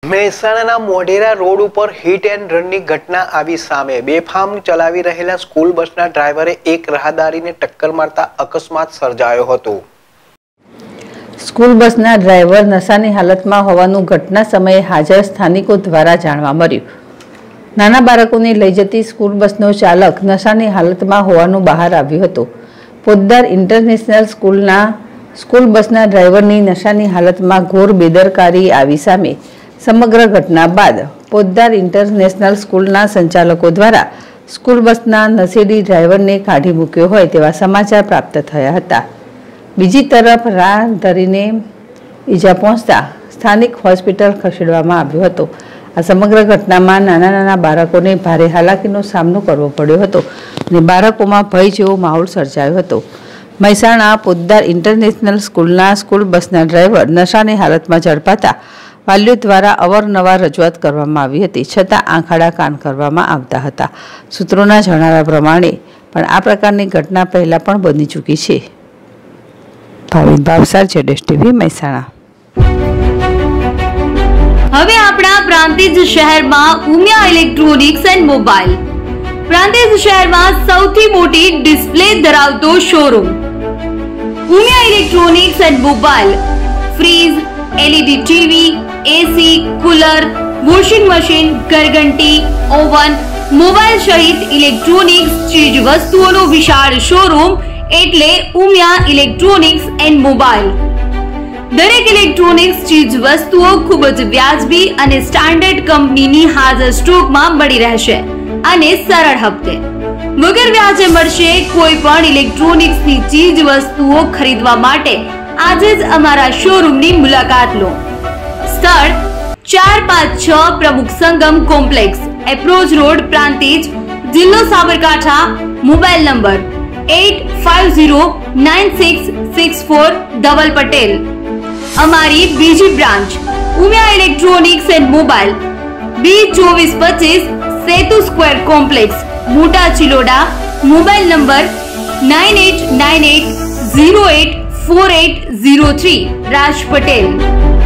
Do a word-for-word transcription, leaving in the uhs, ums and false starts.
મહેસાણાના મોઢેરા રોડ ઉપર hit and રનની ઘટના આવી સામે। બેફામ ચલાવી રહેલા સ્કૂલ બસના ડ્રાઈવરે એક રાહદારીને ટક્કર મારતા અકસ્માત સર્જાયો હતો। સ્કૂલ બસના ડ્રાઈવર નશાની હાલતમાં હોવાનું ઘટના સમયે હાજર સ્થાનિકો દ્વારા જાણવા મળ્યું। નાના બાળકોને લઈ જતી સ્કૂલ બસનો ચાલક નશાની હાલતમાં હોવાનું બહાર આવ્યું હતું। પોદ્દાર ઇન્ટરનેશનલ સ્કૂલના સ્કૂલ બસના ડ્રાઈવરની નશાની હાલતમાં ઘોર બેદરકારી આવી સામે। સમગ્ર ઘટના બાદ પોદ્દાર ઇન્ટરનેશનલ સ્કૂલના સંચાલકો દ્વારા સ્કૂલ બસના નશેડી ડ્રાઈવરને કાઢી મૂક્યો હોય તેવા સમાચાર પ્રાપ્ત થયા હતા। બીજી તરફ રાહદારીને ઈજા પહોંચતા સ્થાનિક હોસ્પિટલ ખસેડવામાં આવ્યો હતો। આ સમગ્ર ઘટનામાં નાના નાના બાળકોને ભારે હાલાકીનો સામનો કરવો પડ્યો હતો અને બાળકોમાં ભય જેવો માહોલ સર્જાયો હતો। મહેસાણા પોદ્દાર ઇન્ટરનેશનલ સ્કૂલના સ્કૂલ બસના ડ્રાઈવર નશાની હાલતમાં ઝડપાતા વાલીઓ દ્વારા અવારનવાર રજૂઆત કરવામાં આવી હતી, છતાં આંખાડા કાન કરવામાં આવતા હતા। સૂત્રોના જણાવ્યા પ્રમાણે પણ આ પ્રકારની ઘટના પહેલા પણ બની ચૂકી છે। ભાવિન ભાવસાર, જેડેશ ટીવી, મહેસાણા। હવે આપણા પ્રાંતિજ શહેરમાં Umiya electronics and mobile Prantij શહેરમાં સૌથી મોટી ડિસ્પ્લે ધરાવતો showroom Umiya electronics and mobile fridge, LED TV, AC, cooler, washing machine, ઘરઘંટી, ઓવન, મોબાઈલ સહિત ઇલેક્ટ્રોનિક્સ ચીજ વસ્તુઓનો વિશાળ શોરૂમ એટલે ઉમિયા ઇલેક્ટ્રોનિક્સ એન્ડ મોબાઈલ। દરેક ઇલેક્ટ્રોનિક્સ ચીજ વસ્તુઓ ખૂબ જ વ્યાજબી અને સ્ટાન્ડર્ડ કંપનીની હાજર સ્ટોકમાં મળી રહેશે અને સરળ હપ્તે વગર વ્યાજે મળશે। કોઈ પણ ઇલેક્ટ્રોનિક્સની ચીજ વસ્તુઓ ખરીદવા માટે આજે જ અમારા શોરૂમની મુલાકાત લો। સ્થળ ચાર પાંચ છ Pramukh Sangam complex, approach road, Prantij, જિલ્લો Sabarkantha. Mobile number eight five zero nine six six four Dhaval Patel. અમારી બીજી branch Umiya electronics and mobile B ચોવીસ પચીસ Setu square complex, Mota Chiloda. Mobile number nine eight nine eight zero eight four eight zero three, Raj Patel.